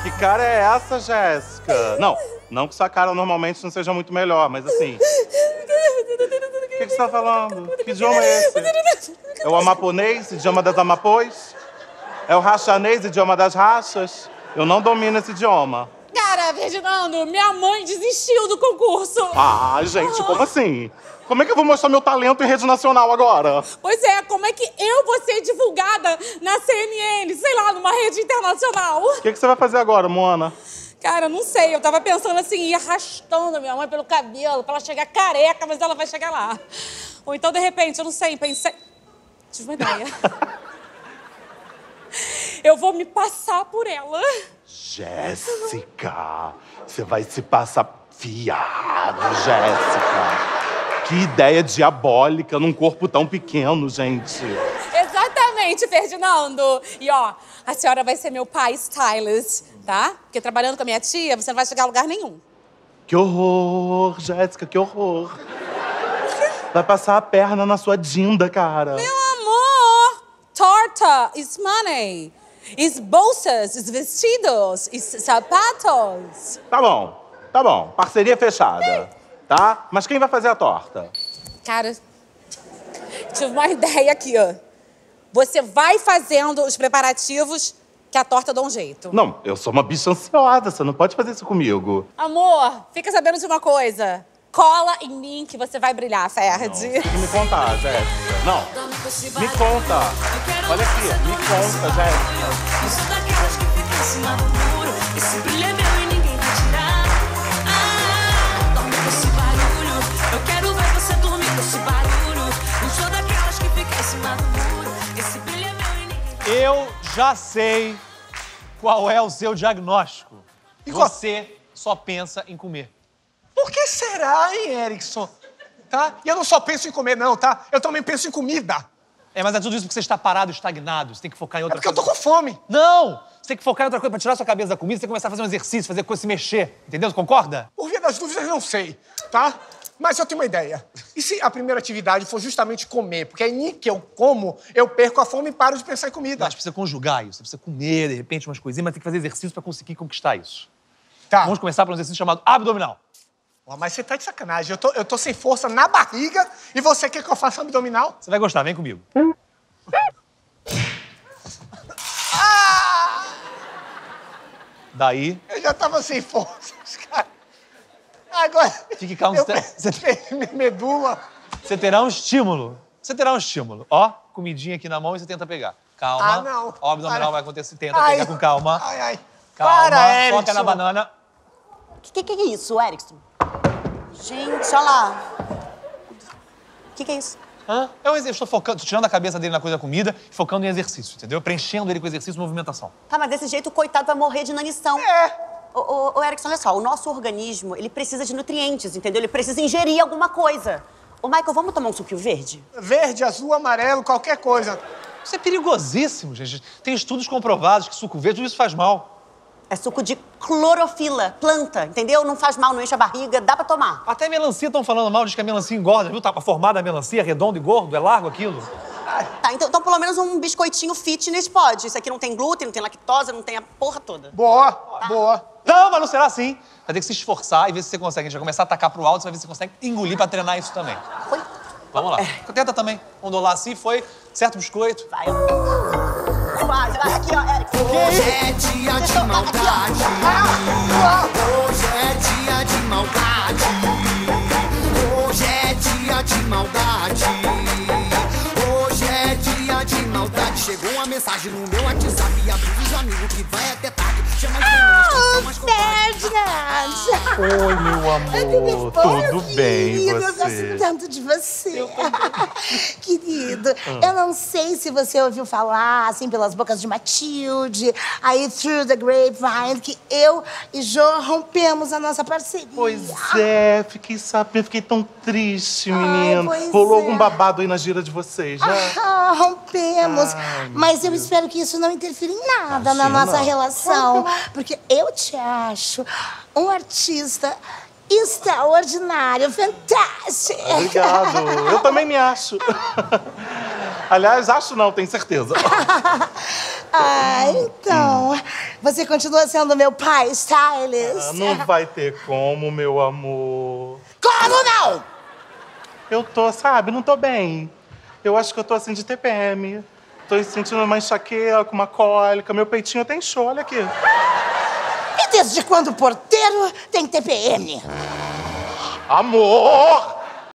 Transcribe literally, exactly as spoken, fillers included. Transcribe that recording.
Que cara é essa, Jéssica? Não, não que sua cara normalmente não seja muito melhor, mas assim... O que, que você tá falando? Que idioma é esse? É o amaponês, idioma das amapôs? É o rachanês, idioma das rachas? Eu não domino esse idioma. Cara, Ferdinando, minha mãe desistiu do concurso. Ah, gente, como assim? Como é que eu vou mostrar meu talento em rede nacional agora? Pois é, como é que eu vou ser divulgada na C N N, sei lá, numa rede internacional? O que, que você vai fazer agora, Moana? Cara, não sei, eu tava pensando assim, ir arrastando a minha mãe pelo cabelo pra ela chegar careca, mas ela vai chegar lá. Ou então, de repente, eu não sei, pensei... Tive uma ideia. Eu vou me passar por ela. Jéssica, você vai se passar fiado, Jéssica. Que ideia diabólica num corpo tão pequeno, gente. Exatamente, Ferdinando. E ó, a senhora vai ser meu pai stylist, tá? Porque trabalhando com a minha tia, você não vai chegar a lugar nenhum. Que horror, Jéssica, que horror. Vai passar a perna na sua dinda, cara. Meu amor, torta is money. Is bolsas, is vestidos, is sapatos. Tá bom, tá bom. Parceria fechada, tá? Mas quem vai fazer a torta? Cara, tive uma ideia aqui, ó. Você vai fazendo os preparativos que a torta dá um jeito. Não, eu sou uma bicha ansiosa, você não pode fazer isso comigo. Amor, fica sabendo de uma coisa. Cola em mim que você vai brilhar, Ferdi. Não, tem que me contar, Jéssica. Não, me conta. Olha aqui, me conta, Jéssica. Isso daquelas que fica em cima do muro. Esse brilho é meu e ninguém vai tirar. Ah, dorme com esse barulho. Eu quero ver você dormir com esse barulho. Não sou daquelas que fica em cima do muro. Esse brilho é meu e ninguém vai tirar. Eu já sei qual é o seu diagnóstico. E qual? Você só pensa em comer. Por que será, hein, Erickson? Tá? E eu não só penso em comer, não, tá? Eu também penso em comida. É, mas é tudo isso porque você está parado, estagnado. Você tem que focar em outra É porque eu coisa. tô com fome. Não! Você tem que focar em outra coisa. Pra tirar sua cabeça da comida, você tem que começar a fazer um exercício, fazer coisa, se mexer. Entendeu? Você concorda? Por via das dúvidas, eu não sei, tá? Mas eu tenho uma ideia. E se a primeira atividade for justamente comer? Porque aí que eu como, eu perco a fome e paro de pensar em comida. Mas precisa conjugar isso. Você precisa comer, de repente, umas coisinhas, mas tem que fazer exercício pra conseguir conquistar isso. Tá. Vamos começar por um exercício chamado abdominal. Ó, mas você tá de sacanagem. Eu tô, eu tô sem força na barriga e você quer que eu faça abdominal? Você vai gostar, vem comigo. Ah! Daí, Eu já tava sem força, cara. Agora... fique calmo. Eu Você, perdi minha medula. você terá um estímulo. Você terá um estímulo. Ó, comidinha aqui na mão e você tenta pegar. Calma. Ah, não. Ó, o abdominal Para. vai acontecer. Tenta Ai. pegar com calma. Ai, ai. Calma. Para, Erickson. Foca na banana. O que, que, que é isso, Erickson? Gente, olha lá. O que, que é isso? Hã? É um exercício. Estou focando, tô tirando a cabeça dele na coisa da comida e focando em exercício, entendeu? Preenchendo ele com exercício e movimentação. Tá, mas desse jeito o coitado vai morrer de inanição. É. Ô, ô, ô, Erickson, olha só, o nosso organismo, ele precisa de nutrientes, entendeu? Ele precisa ingerir alguma coisa. Ô, Michael, vamos tomar um suquinho verde? Verde, azul, amarelo, qualquer coisa. Isso é perigosíssimo, gente. Tem estudos comprovados que suco verde, tudo isso faz mal. É suco de clorofila, planta, entendeu? Não faz mal, não enche a barriga, dá pra tomar. Até melancia estão falando mal, diz que a melancia engorda, viu? Tá formada a melancia, redondo e gordo, é largo aquilo. Tá, então, então pelo menos um biscoitinho fitness pode. Isso aqui não tem glúten, não tem lactose, não tem a porra toda. Boa, boa. Não, mas não será assim. Vai ter que se esforçar e ver se você consegue. A gente vai começar a atacar pro alto, você vai ver se você consegue engolir pra treinar isso também. Foi? Vamos lá. Tenta também. Vamos lá assim, foi. Certo biscoito. Vai. Quase, vai aqui, ó, Erickson. Hoje é dia de maldade. Hoje é dia de maldade. Hoje é dia de maldade. Hoje é dia de maldade. Chegou uma mensagem no meu WhatsApp e abriu os amigos que vai até tarde. Chama as Ferdinand! Oi, meu amor. Tudo bem, e Eu você? gosto tanto de você. Querido, eu não sei se você ouviu falar, assim, pelas bocas de Matilde, aí Through the Grapevine, que eu e Jô rompemos a nossa parceria. Pois é, fiquei sabendo, fiquei tão triste, menino. pois Rolou é. algum babado aí na gira de vocês, já? Ah, rompemos. Ai, meu Mas eu Deus. espero que isso não interfira em nada na Imagina. nossa relação. Porque eu te acho um artista extraordinário, fantástico. Obrigado. Eu também me acho. Aliás, acho não, tenho certeza. Ah, então, Você continua sendo meu pai, stylist. Ah, não vai ter como, meu amor. Como não? Eu tô, sabe, não tô bem. Eu acho que eu tô assim de T P M. Tô sentindo uma enxaqueca, uma cólica. Meu peitinho até inchou, olha aqui. E desde quando o porteiro tem T P M? Amor!